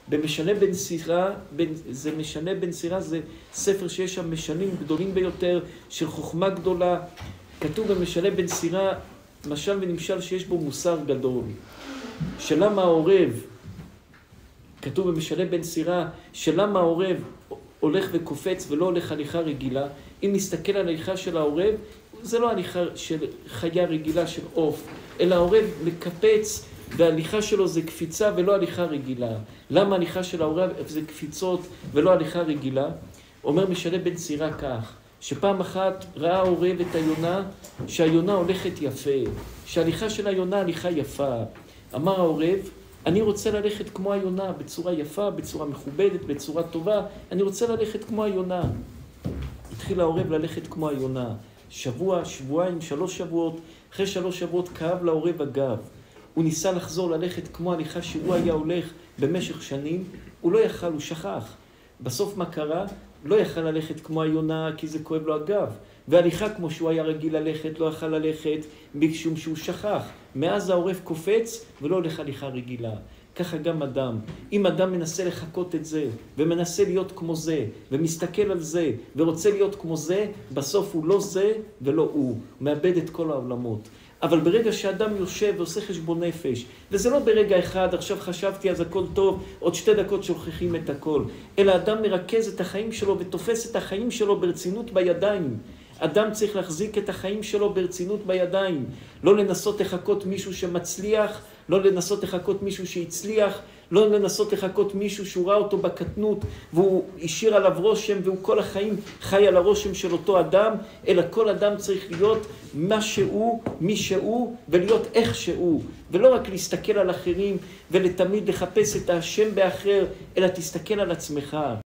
במשנה בן סירה, זה משנה בן סירה, זה ספר שיש שם משנים גדולים ביותר, של חוכמה גדולה. כתוב במשנה בן סירה, משל ונמשל שיש בו מוסר גדול. שלמה העורב, כתוב במשנה בן סירה, שלמה העורב הולך וקופץ ולא הולך הליכה רגילה. אם נסתכל על הליכה של העורב, זה לא הליכה של חיה רגילה של עוף, אלא העורב מקפץ, וההליכה שלו זה קפיצה ולא הליכה רגילה. למה ההליכה של העורב זה קפיצות ולא הליכה רגילה? אומר משנה בן סירה כך, שפעם אחת ראה העורב את היונה, שהיונה הולכת יפה, שההליכה של היונה הליכה יפה. אמר העורב, אני רוצה ללכת כמו היונה, בצורה יפה, בצורה מכובדת, בצורה טובה, אני רוצה ללכת כמו היונה. התחיל העורב ללכת כמו היונה. שבוע, שבועיים, 3 שבועות, אחרי 3 שבועות כאב לעורב הגב. הוא ניסה לחזור ללכת כמו הליכה שהוא היה הולך במשך שנים, הוא לא יכל, הוא שכח. בסוף מה קרה? לא יכל ללכת כמו היונה כי זה כואב לו הגב. והליכה כמו שהוא היה רגיל ללכת, לא יכל ללכת משום שהוא שכח. מאז העורב קופץ ולא הולך הליכה רגילה. ככה גם אדם. אם אדם מנסה לחכות את זה, ומנסה להיות כמו זה, ומסתכל על זה, ורוצה להיות כמו זה, בסוף הוא לא זה ולא הוא. הוא מאבד את כל העולמות. אבל ברגע שאדם יושב ועושה חשבון נפש, וזה לא ברגע אחד, עכשיו חשבתי אז הכל טוב, עוד 2 דקות שוכחים את הכל, אלא אדם מרכז את החיים שלו ותופס את החיים שלו ברצינות בידיים. אדם צריך להחזיק את החיים שלו ברצינות בידיים, לא לנסות לחכות מישהו שמצליח, לא לנסות לחכות מישהו שהצליח, לא לנסות לחכות מישהו שהוא ראה אותו בקטנות והוא השאיר עליו רושם והוא כל החיים חי על הרושם של אותו אדם, אלא כל אדם צריך להיות מה שהוא, מי שהוא, ולהיות איך שהוא, ולא רק להסתכל על אחרים ולתמיד לחפש את השם באחר, אלא תסתכל על עצמך.